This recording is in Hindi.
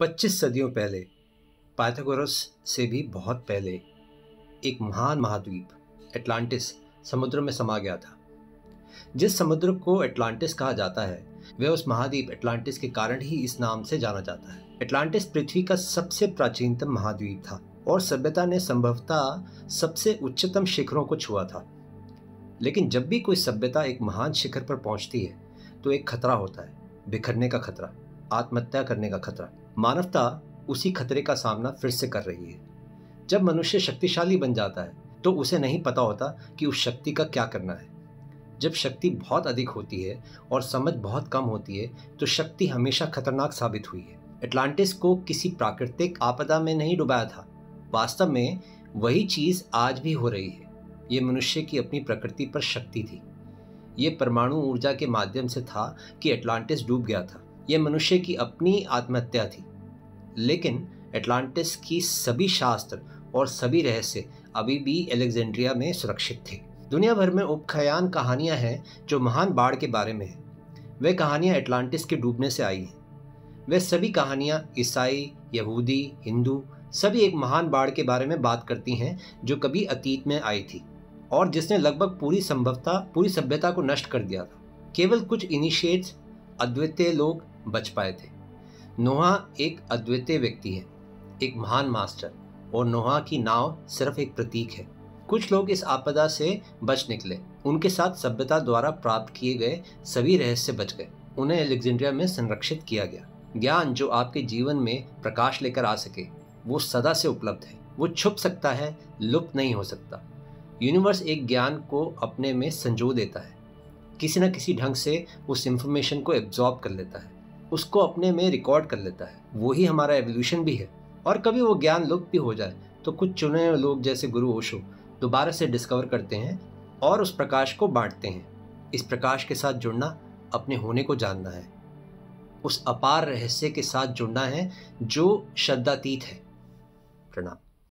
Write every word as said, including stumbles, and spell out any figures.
पच्चीस सदियों पहले, पाइथागोरस से भी बहुत पहले, एक महान महाद्वीप एटलांटिस समुद्र में समा गया था। जिस समुद्र को अटलांटिस कहा जाता है, वह उस महाद्वीप एटलांटिस के कारण ही इस नाम से जाना जाता है। एटलांटिस पृथ्वी का सबसे प्राचीनतम महाद्वीप था और सभ्यता ने संभवतः सबसे उच्चतम शिखरों को छुआ था। लेकिन जब भी कोई सभ्यता एक महान शिखर पर पहुंचती है तो एक खतरा होता है, बिखरने का खतरा, आत्महत्या करने का खतरा। मानवता उसी खतरे का सामना फिर से कर रही है। जब मनुष्य शक्तिशाली बन जाता है तो उसे नहीं पता होता कि उस शक्ति का क्या करना है। जब शक्ति बहुत अधिक होती है और समझ बहुत कम होती है तो शक्ति हमेशा खतरनाक साबित हुई है। एटलांटिस को किसी प्राकृतिक आपदा में नहीं डुबाया था, वास्तव में वही चीज आज भी हो रही है। ये मनुष्य की अपनी प्रकृति पर शक्ति थी। ये परमाणु ऊर्जा के माध्यम से था कि एटलांटिस डूब गया था। यह मनुष्य की अपनी आत्महत्या थी। लेकिन एटलांटिस की सभी शास्त्र और सभी रहस्य अभी भी अलेक्जेंड्रिया में सुरक्षित थे। दुनिया भर में उपख्यान कहानियां हैं जो महान बाढ़ के बारे में हैं। वे कहानियां एटलांटिस के डूबने से आई हैं। वे सभी कहानियां ईसाई, यहूदी, हिंदू सभी एक महान बाढ़ के बारे में बात करती हैं जो कभी अतीत में आई थी और जिसने लगभग पूरी संभवता पूरी सभ्यता को नष्ट कर दिया था। केवल कुछ इनिशिएट्स, अद्वितीय लोग बच पाए थे। नोहा एक अद्वितीय व्यक्ति है, एक महान मास्टर, और नोहा की नाव सिर्फ एक प्रतीक है। कुछ लोग इस आपदा से बच निकले। उनके साथ सभ्यता द्वारा प्राप्त किए गए सभी रहस्य बच गए। उन्हें अलेक्जेंड्रिया में संरक्षित किया गया। ज्ञान जो आपके जीवन में प्रकाश लेकर आ सके वो सदा से उपलब्ध है। वो छुप सकता है, लुप्त नहीं हो सकता। यूनिवर्स एक ज्ञान को अपने में संजो देता है, किसी न किसी ढंग से उस इंफॉर्मेशन को एब्जॉर्ब कर लेता है, उसको अपने में रिकॉर्ड कर लेता है। वही हमारा एवोल्यूशन भी है। और कभी वो ज्ञान लुप्त भी हो जाए तो कुछ चुने हुए लोग जैसे गुरु ओशो दोबारा से डिस्कवर करते हैं और उस प्रकाश को बांटते हैं। इस प्रकाश के साथ जुड़ना अपने होने को जानना है, उस अपार रहस्य के साथ जुड़ना है जो शब्दातीत है। प्रणाम।